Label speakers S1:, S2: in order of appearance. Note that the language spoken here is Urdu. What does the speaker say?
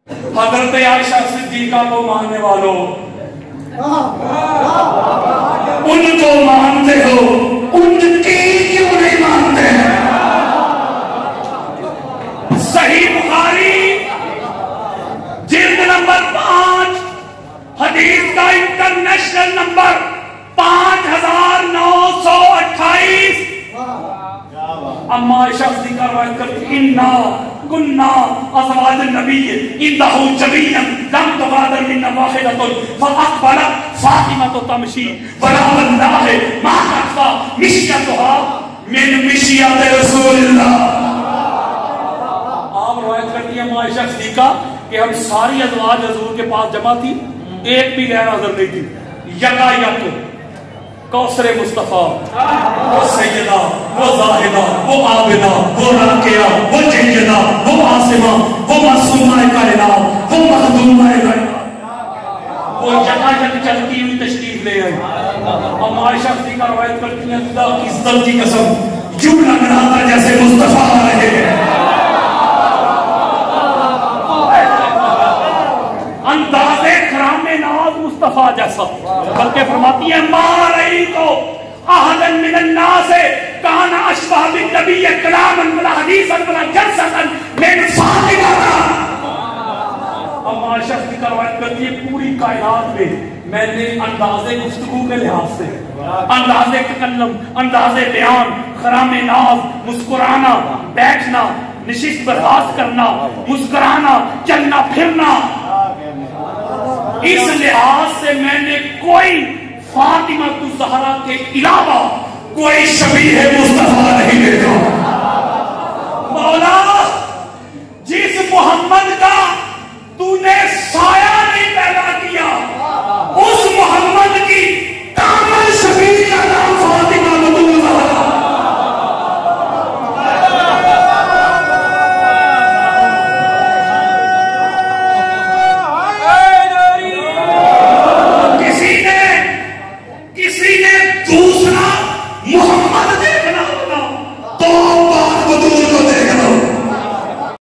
S1: حضرت عائشہ صدیقہ کو ماننے والوں، ان کو مانتے ہو، ان کی کیوں نہیں مانتے ہیں؟ صحیح بخاری جلد نمبر 5 حدیث کا انٹرنیشنل نمبر 5928. اما عائشہ صدیقہ روایت کرتی انا كنا ازواج النبی انه جميعا لم تغادر منا واحدة فاقبلت فاطمة تمشي ولا والله ما تخفى مشيتها من مشيات رسول الله. آپ روایت کرتی ہیں اما عائشہ صدیقہ کہ ہم ساری ازواج حضور کے پاس جمع تھی، ایک بھی غیر حاضر نہیں تھی. یکا یک کوثر مصطفیٰ، وہ سیدہ، وہ زاہدہ، وہ عابدہ، وہ راکعہ، وہ جیدہ، وہ عاصمہ، وہ معصومہ کائنات، وہ مخدومہ کائنات، وہ یکا یک چلتی ہوئی تشریف لے آئی. اور عائشہ صدیقہ روایت کرتی ہیں خدا کی عزت کی قسم یوں لگ رہا تھا جیسے مصطفیٰ آ رہے ہیں. انداز کرام ناز مصطفیٰ جیسا، بلکہ فرماتی ہے ما رہی تو احدا من الناس کان اشبہ بالنبی کلاما ولا حدیثا ولا جلسا من فاطمہ. اب عائشہ صدیقہ روایت کرتی ہے پوری کائنات میں میں نے انداز گفتگو کے لحاظ سے، انداز تکلم، انداز بیان، خرام ناز، مسکرانا، بیٹھنا، نشست برداشت کرنا، مسکرانا، چلنا پھرنا، اس لحاظ سے میں نے کوئی فاطمہ الزہرا کے علاوہ کوئی شبیہ مصطفیٰ نہیں دیکھا. مولا جس محمد کا تو نے سایہ نہیں پیدا کیا، اس محمد کی کامل شبیہ کا نام فاطمہ الزہرا. دوسرا محمد دیکھنا ہوگا تو بات بدول کو